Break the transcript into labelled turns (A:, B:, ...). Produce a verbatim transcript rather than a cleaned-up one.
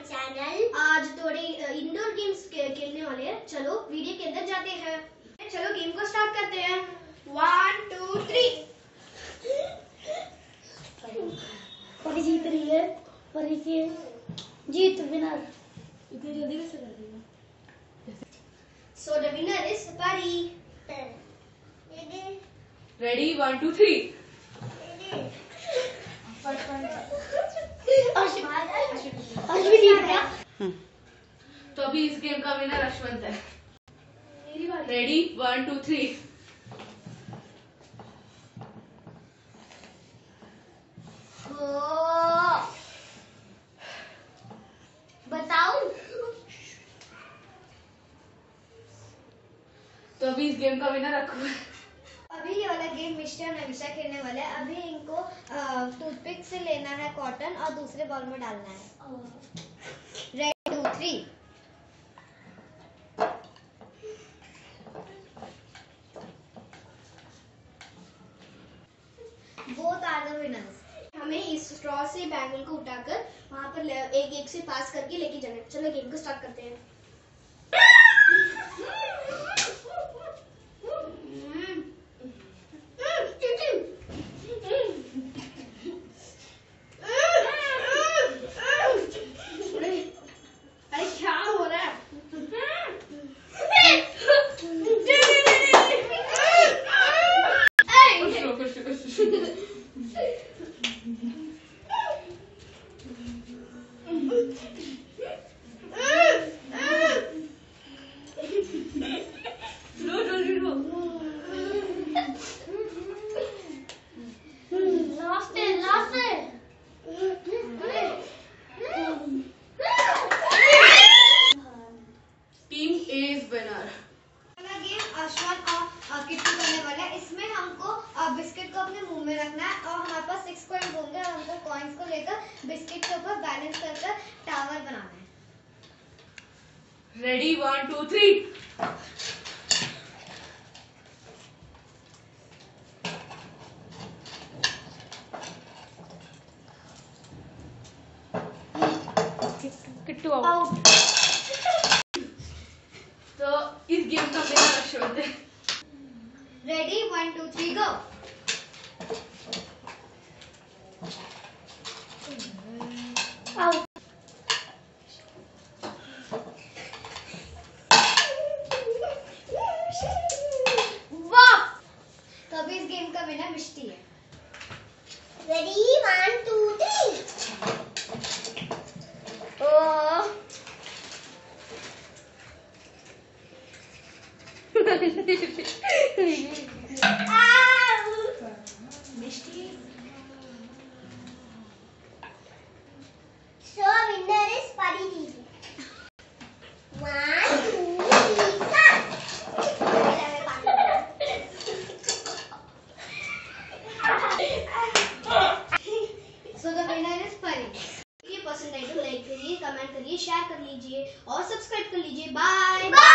A: Channel. आज थोड़े indoor games खेलने वाले हैं। चलो वीडियो के अंदर जाते हैं। चलो गेम को स्टार्ट करते हैं। One two three.
B: परी जीत रही है। परी की जीत विनर।
C: इतनी जल्दी कैसे कर देगा?
A: So the winner is Pari.
C: Ready one two three.
B: Ashwin जीत गया।
C: तो अभी इस गेम का विनर अश्वंत है। Ready one two three.
A: बताओ।
C: तो अभी इस गेम का विनर अक्कू है।
A: अभी ये वाला गेम मिस्टर और नविशा खेलने वाले हैं। अभी इनको टूथपिक से लेना है कॉटन और दूसरे बॉल में डालना है। Ready two three. Both are the winners. हमें इस स्ट्रॉ से बैंगल को उठाकर वहां पर एक एक से पास करके लेके जाना है। चलो गेम को स्टार्ट करते हैं। इसमें हमको बिस्किट को अपने मुंह में रखना है और हमारे पास सिक्स कॉइन्स होंगे और हमको कॉइन्स को लेकर बिस्किट के ऊपर बैलेंस कर टावर बनाना है।
C: Ready one two three. Kittu out. तो इस गेम का विनर अश्वंत है।
A: Ready one two three go.
B: Out.
A: वाह! तो अभी इस गेम का विनर मिष्टी है। Ready one two three. Mishti. So winner is Pari Didi. One, two, three, start. So the winner is Pari. ये पसंद आए तो लाइक करिए, कमेंट करिए, शेयर कर लीजिए और सब्सक्राइब कर लीजिए। Bye bye.